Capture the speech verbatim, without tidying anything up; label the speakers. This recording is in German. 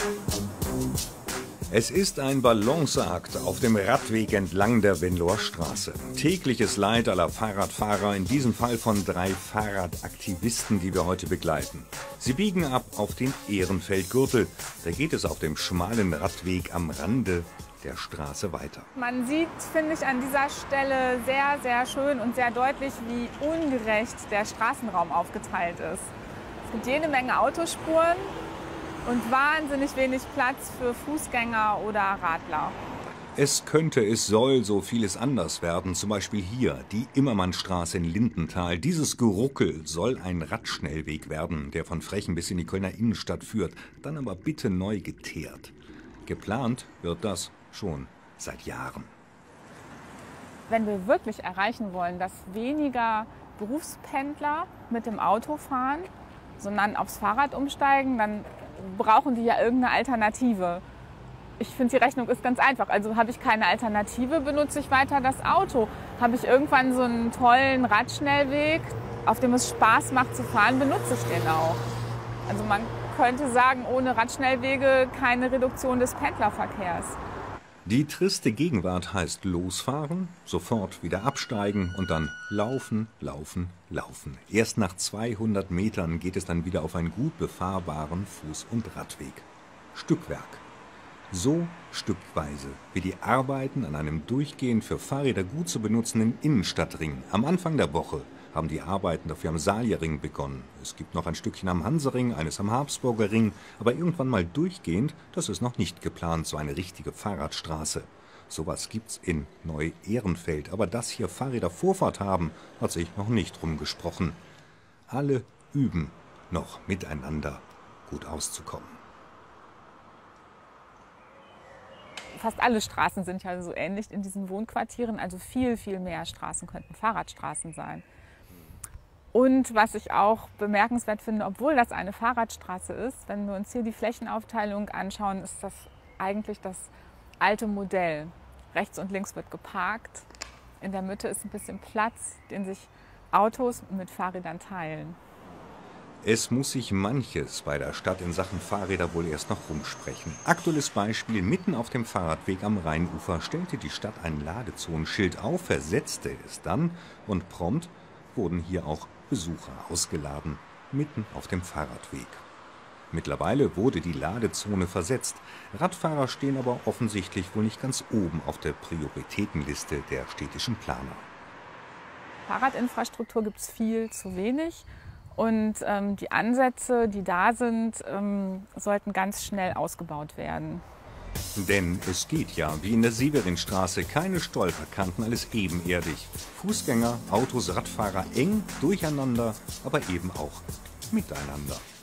Speaker 1: Es ist ein Balanceakt auf dem Radweg entlang der Venloer Straße. Tägliches Leid aller Fahrradfahrer, in diesem Fall von drei Fahrradaktivisten, die wir heute begleiten. Sie biegen ab auf den Ehrenfeldgürtel. Da geht es auf dem schmalen Radweg am Rande der Straße weiter.
Speaker 2: Man sieht, finde ich, an dieser Stelle sehr, sehr schön und sehr deutlich, wie ungerecht der Straßenraum aufgeteilt ist. Es gibt jede Menge Autospuren und wahnsinnig wenig Platz für Fußgänger oder Radler.
Speaker 1: Es könnte, es soll so vieles anders werden, zum Beispiel hier, die Immermannstraße in Lindenthal. Dieses Geruckel soll ein Radschnellweg werden, der von Frechen bis in die Kölner Innenstadt führt, dann aber bitte neu geteert. Geplant wird das schon seit Jahren.
Speaker 2: Wenn wir wirklich erreichen wollen, dass weniger Berufspendler mit dem Auto fahren, sondern aufs Fahrrad umsteigen, dann brauchen die ja irgendeine Alternative. Ich finde, die Rechnung ist ganz einfach. Also habe ich keine Alternative, benutze ich weiter das Auto. Habe ich irgendwann so einen tollen Radschnellweg, auf dem es Spaß macht zu fahren, benutze ich den auch. Also man könnte sagen, ohne Radschnellwege keine Reduktion des Pendlerverkehrs.
Speaker 1: Die triste Gegenwart heißt losfahren, sofort wieder absteigen und dann laufen, laufen, laufen. Erst nach zweihundert Metern geht es dann wieder auf einen gut befahrbaren Fuß- und Radweg. Stückwerk. So stückweise wie die Arbeiten an einem durchgehend für Fahrräder gut zu benutzenden Innenstadtring. Am Anfang der Woche haben die Arbeiten dafür am Salierring begonnen. Es gibt noch ein Stückchen am Hansering, eines am Habsburger Ring, aber irgendwann mal durchgehend, das ist noch nicht geplant, so eine richtige Fahrradstraße. Sowas gibt's in Neu-Ehrenfeld, aber dass hier Fahrräder Vorfahrt haben, hat sich noch nicht rumgesprochen. Alle üben noch miteinander gut auszukommen.
Speaker 2: Fast alle Straßen sind ja so ähnlich in diesen Wohnquartieren, also viel, viel mehr Straßen könnten Fahrradstraßen sein. Und was ich auch bemerkenswert finde, obwohl das eine Fahrradstraße ist, wenn wir uns hier die Flächenaufteilung anschauen, ist das eigentlich das alte Modell. Rechts und links wird geparkt, in der Mitte ist ein bisschen Platz, den sich Autos mit Fahrrädern teilen.
Speaker 1: Es muss sich manches bei der Stadt in Sachen Fahrräder wohl erst noch rumsprechen. Aktuelles Beispiel: Mitten auf dem Fahrradweg am Rheinufer stellte die Stadt ein Ladezonenschild auf, versetzte es dann und prompt wurden hier auch Besucher ausgeladen, mitten auf dem Fahrradweg. Mittlerweile wurde die Ladezone versetzt. Radfahrer stehen aber offensichtlich wohl nicht ganz oben auf der Prioritätenliste der städtischen Planer.
Speaker 2: Fahrradinfrastruktur gibt es viel zu wenig. Und ähm, die Ansätze, die da sind, ähm, sollten ganz schnell ausgebaut werden.
Speaker 1: Denn es geht ja, wie in der Severinstraße, keine Stolperkanten, alles ebenerdig. Fußgänger, Autos, Radfahrer eng, durcheinander, aber eben auch miteinander.